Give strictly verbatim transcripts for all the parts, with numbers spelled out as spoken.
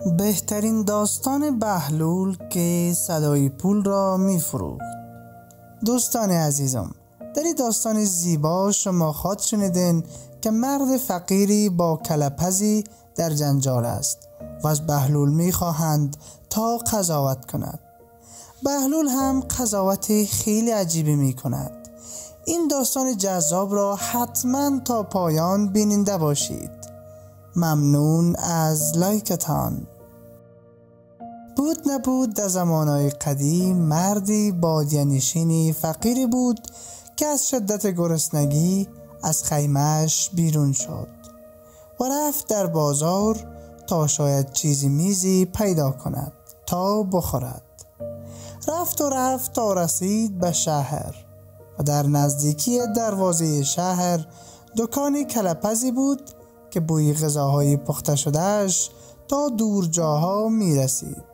بهترین داستان بهلول که صدای پول را می‌فروخت. دوستان عزیزم، در این داستان زیبا شما خود شنیدین که مرد فقیری با کلپزی در جنجال است و از بهلول می‌خواهند تا قضاوت کند. بهلول هم قضاوت خیلی عجیبی می‌کند. این داستان جذاب را حتما تا پایان بیننده باشید. ممنون از لایکتان. بود نبود در زمانهای قدیم مردی بادیه‌نشینی فقیری بود که از شدت گرسنگی از خیمه‌اش بیرون شد و رفت در بازار تا شاید چیزی میزی پیدا کند تا بخورد. رفت و رفت تا رسید به شهر و در نزدیکی دروازه شهر دکانی کلپزی بود که بوی غذاهای پخته شدهش تا دور جاها می رسید.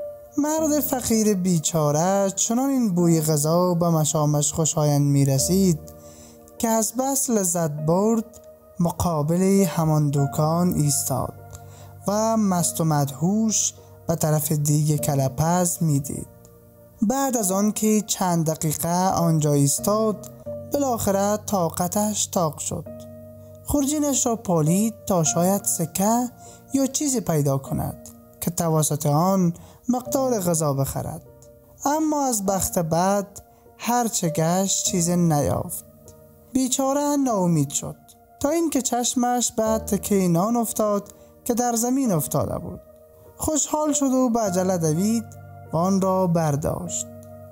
مرد فقیر بیچاره چنان این بوی غذا به مشامش خوشایند می رسید که از بس لذت برد مقابل همان دکان ایستاد و مست و مدهوش به طرف دیگ کلپز می دید. بعد از آن که چند دقیقه آنجا ایستاد بالاخره طاقتش طاق شد. خورجینش را پالید تا شاید سکه یا چیزی پیدا کند که توسط آن مقدار غذا بخرد، اما از بخت بعد هرچه گشت چیزی نیافت. بیچاره ناامید شد تا اینکه چشمش به تکه نان افتاد که در زمین افتاده بود. خوشحال شد و به عجله دوید و آن را برداشت.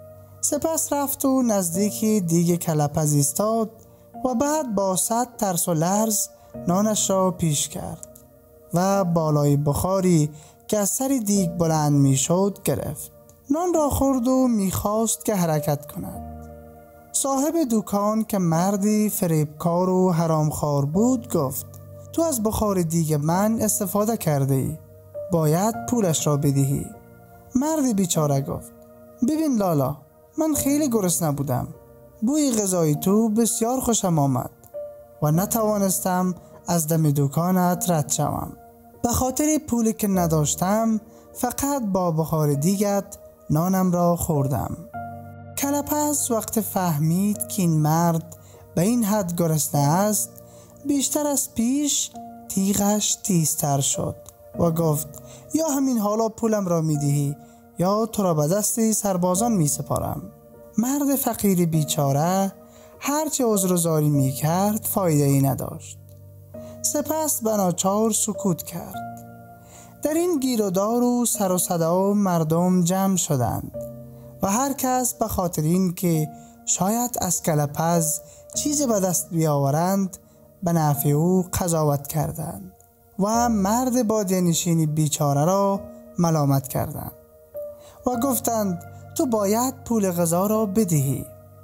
سپس رفت و نزدیک دیگ کلپز ایستاد و بعد با صد ترس و لرز نانش را پیش کرد و بالای بخاری که از سر دیگ بلند می شد گرفت. نان را خورد و می خواست که حرکت کند. صاحب دکان که مردی فریبکار و حرامخوار بود گفت: تو از بخار دیگ من استفاده کرده ای، باید پولش را بدهی. مرد بیچاره گفت: ببین لالا، من خیلی گرسنه بودم، بوی غذای تو بسیار خوشم آمد و نتوانستم از دم دکانت رد شوم. به خاطر پولی که نداشتم فقط با بخار دیگت نانم را خوردم. کلپز وقت فهمید که این مرد به این حد گرسنه است بیشتر از پیش تیغش تیزتر شد و گفت: یا همین حالا پولم را میدهی یا تو را به دست سربازان می سپارم. مرد فقیر بیچاره هرچه عذر و زاری می کرد فایده ای نداشت. سپس بناچار سکوت کرد. در این گیرودار و سر و صدا مردم جمع شدند و هر کس به خاطر این که شاید از کلپز چیزی به دست بیاورند به نفع او قضاوت کردند و مرد بادیه‌نشینی بیچاره را ملامت کردند و گفتند: تو باید پول غذا را بدهی.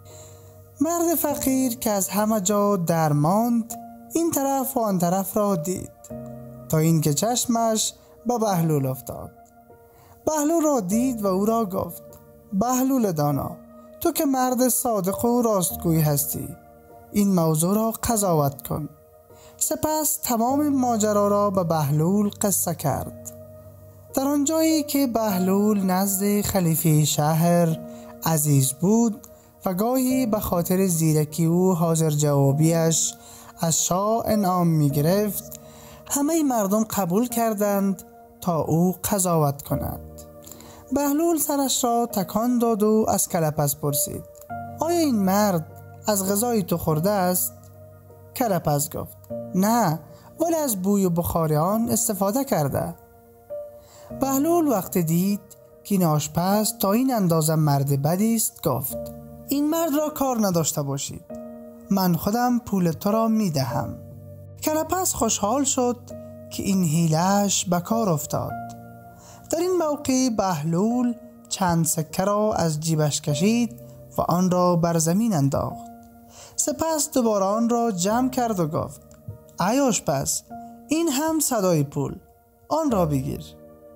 مرد فقیر که از همه جا درماند این طرف و آن طرف را دید تا اینکه چشمش به بهلول افتاد. بهلول را دید و او را گفت: بهلول دانا، تو که مرد صادق و راستگوی هستی، این موضوع را قضاوت کن. سپس تمام ماجرا را به بهلول قصه کرد. در آنجایی که بهلول نزد خلیفه شهر عزیز بود و گاهی به خاطر زیرکی او حاضر جوابیش از شاه انعام می گرفت، همه مردم قبول کردند تا او قضاوت کند. بهلول سرش را تکان داد و از کلپز پرسید: آیا این مرد از غذای تو خورده است؟ کلپز گفت: نه، ولی از بوی و بخار آن استفاده کرده. بهلول وقت دید که این آشپز تا این اندازه مرد بدی است گفت: این مرد را کار نداشته باشید، من خودم پول تو را می دهم. کلپز خوشحال شد که این حیله‌اش به کار افتاد. در این موقع بهلول چند سکه را از جیبش کشید و آن را بر زمین انداخت. سپس دوباره آن را جمع کرد و گفت: ای آشپز، این هم صدای پول، آن را بگیر.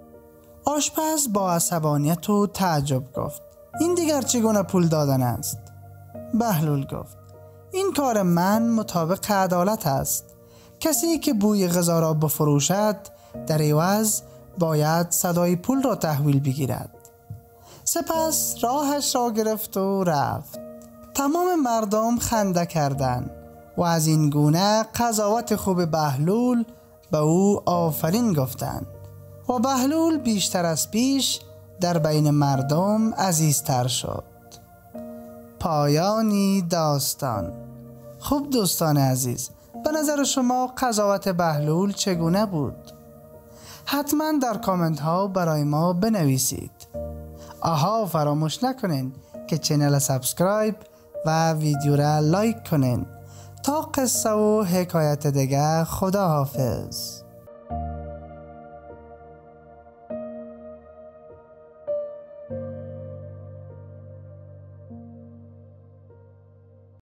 آشپز با عصبانیت و تعجب گفت: این دیگر چگونه پول دادن است؟ بهلول گفت: این کار من مطابق عدالت است. کسی که بوی غذا را بفروشد در عوض باید صدای پول را تحویل بگیرد. سپس راهش را گرفت و رفت. تمام مردم خنده کردند و از این گونه قضاوت خوب بهلول به او آفرین گفتند و بهلول بیشتر از پیش در بین مردم عزیزتر شد. پایانی داستان. خب دوستان عزیز، به نظر شما قضاوت بهلول چگونه بود؟ حتما در کامنت ها برای ما بنویسید. آها فراموش نکنین که چینل سابسکرایب و ویدیو را لایک کنین. تا قصه و حکایت دیگه، خدا حافظ.